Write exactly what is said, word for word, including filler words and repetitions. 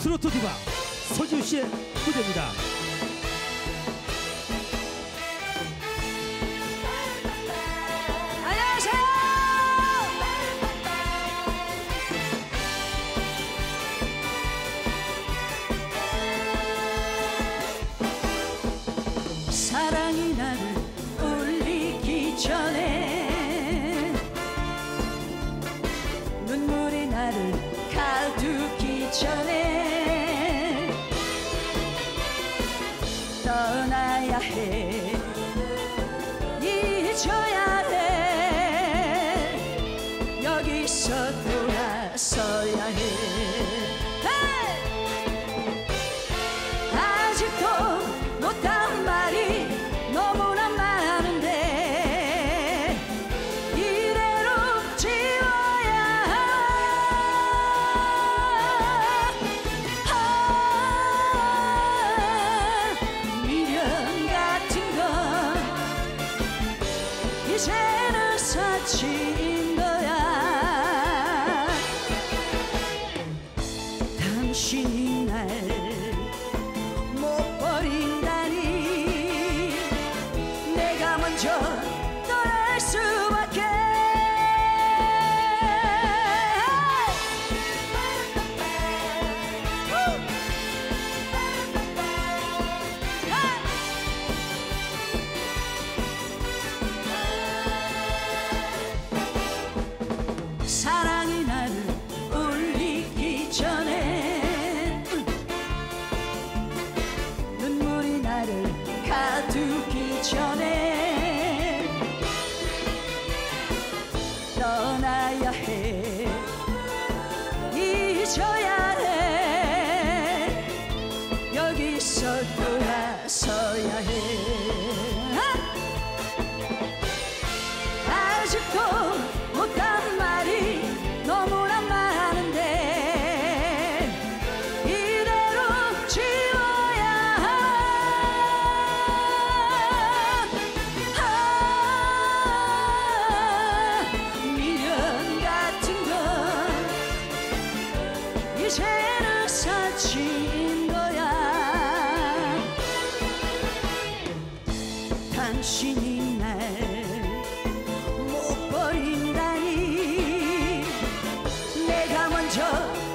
트로트 디바 서지우 씨의 무대입니다. 사랑이 나를 울리기 전에 눈물이 나를 가두기 전에 떠나야 해 잊어야 해 여기서 돌아서야 해 아직도 못한 말이 너무나 많은데 이대로 지워야 아, 미련 같은 건 이제는 사치인 거야. 당신이 날 못 버린다니 내가 먼저 떠날 수밖에. 사랑이 나를 울리기 전에 눈물이 나를 가두기 전에 떠나야 해 잊어야 해 여기서 돌아서야 해 아직도 못한 말이 너무나 많은데 이대로 지워야 아, 미련 같은 건 이제는 사치인 거야. 당신이 날 못 버린다니 내가 먼저